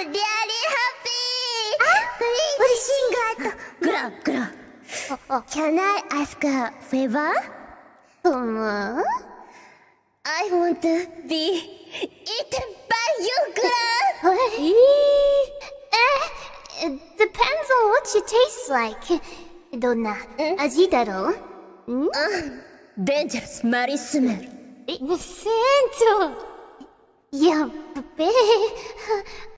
really happy! Please sing it! Gura. Can I ask a favor? I want to be eaten by you, Gura! Depends on what she tastes like. どんな味だろう? Dangerous smelly smell. 船長やっべえ